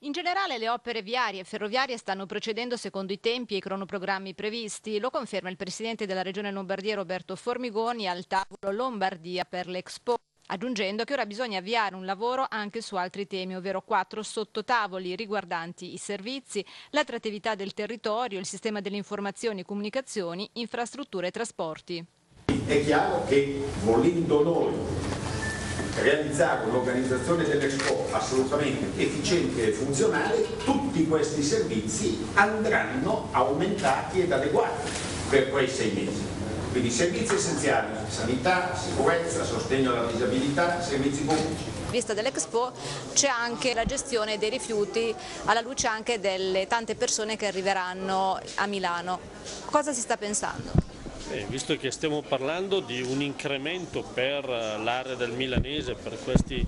In generale le opere viarie e ferroviarie stanno procedendo secondo i tempi e i cronoprogrammi previsti, lo conferma il presidente della Regione Lombardia Roberto Formigoni al tavolo Lombardia per l'Expo, aggiungendo che ora bisogna avviare un lavoro anche su altri temi, ovvero 4 sottotavoli riguardanti i servizi, l'attrattività del territorio, il sistema delle informazioni e comunicazioni, infrastrutture e trasporti. È chiaro che volendo noi realizzare un'organizzazione dell'Expo assolutamente efficiente e funzionale, tutti questi servizi andranno aumentati ed adeguati per quei 6 mesi. Quindi servizi essenziali, sanità, sicurezza, sostegno alla disabilità, servizi pubblici. In vista dell'Expo c'è anche la gestione dei rifiuti alla luce anche delle tante persone che arriveranno a Milano. Cosa si sta pensando? Visto che stiamo parlando di un incremento per l'area del milanese per questi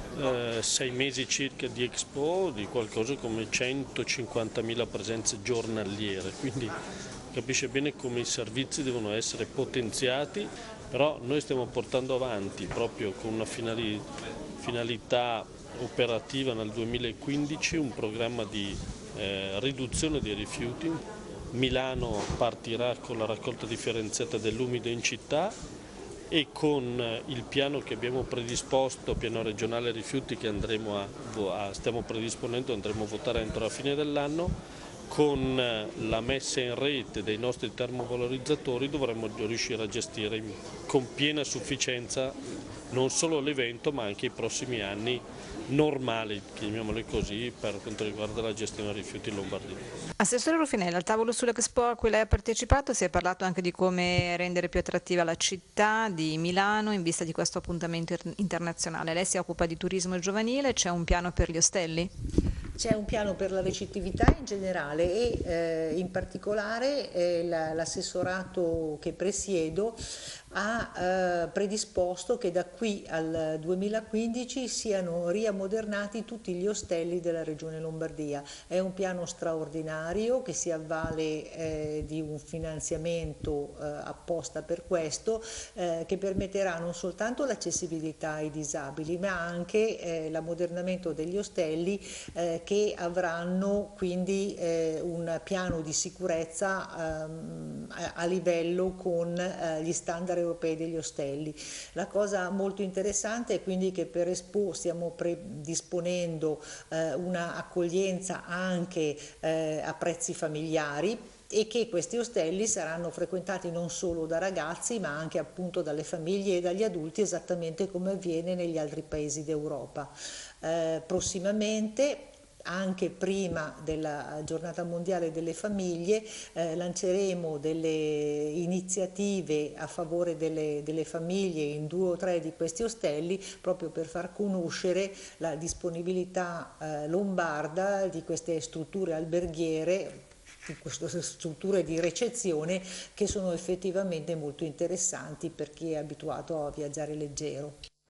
6 mesi circa di Expo di qualcosa come 150.000 presenze giornaliere, quindi capisce bene come i servizi devono essere potenziati, però noi stiamo portando avanti proprio con una finalità operativa nel 2015 un programma di riduzione dei rifiuti. Milano partirà con la raccolta differenziata dell'umido in città e con il piano che abbiamo predisposto, piano regionale rifiuti che stiamo predisponendo, andremo a votare entro la fine dell'anno, con la messa in rete dei nostri termovalorizzatori dovremmo riuscire a gestire con piena sufficienza non solo l'evento ma anche i prossimi anni normali, chiamiamoli così, per quanto riguarda la gestione dei rifiuti in Lombardia. Assessore Rufinelli, al tavolo sull'Expo a cui lei ha partecipato si è parlato anche di come rendere più attrattiva la città di Milano in vista di questo appuntamento internazionale. Lei si occupa di turismo giovanile, c'è un piano per gli ostelli? C'è un piano per la recettività in generale e in particolare l'assessorato che presiedo ha predisposto che da qui al 2015 siano riammodernati tutti gli ostelli della Regione Lombardia. È un piano straordinario che si avvale di un finanziamento apposta per questo che permetterà non soltanto l'accessibilità ai disabili ma anche l'ammodernamento degli ostelli che avranno quindi un piano di sicurezza a livello con gli standard europei degli ostelli. La cosa molto interessante è quindi che per Expo stiamo predisponendo una accoglienza anche a prezzi familiari e che questi ostelli saranno frequentati non solo da ragazzi ma anche appunto dalle famiglie e dagli adulti, esattamente come avviene negli altri paesi d'Europa. Prossimamente, anche prima della giornata mondiale delle famiglie, lanceremo delle iniziative a favore delle famiglie in 2 o 3 di questi ostelli proprio per far conoscere la disponibilità lombarda di queste strutture alberghiere, di queste strutture di ricezione che sono effettivamente molto interessanti per chi è abituato a viaggiare leggero.